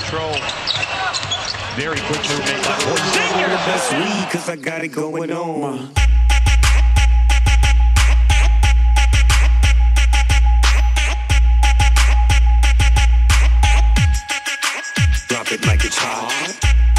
control. Very quick movement by Porzingis. Best weed, cause I got it going on. Drop it like it's hot.